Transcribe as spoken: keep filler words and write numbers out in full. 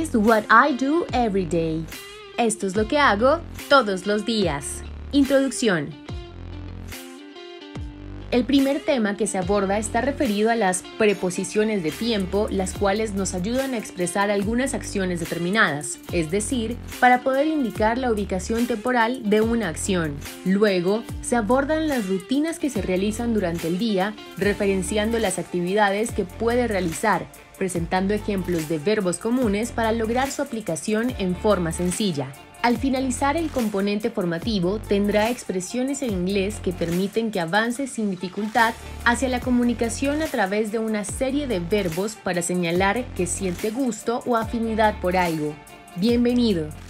is what I do every day. Esto es lo que hago todos los días. Introducción. El primer tema que se aborda está referido a las preposiciones de tiempo, las cuales nos ayudan a expresar algunas acciones determinadas, es decir, para poder indicar la ubicación temporal de una acción. Luego, se abordan las rutinas que se realizan durante el día, referenciando las actividades que puede realizar, presentando ejemplos de verbos comunes para lograr su aplicación en forma sencilla. Al finalizar el componente formativo, tendrá expresiones en inglés que permiten que avance sin dificultad hacia la comunicación a través de una serie de verbos para señalar que siente gusto o afinidad por algo. Bienvenido.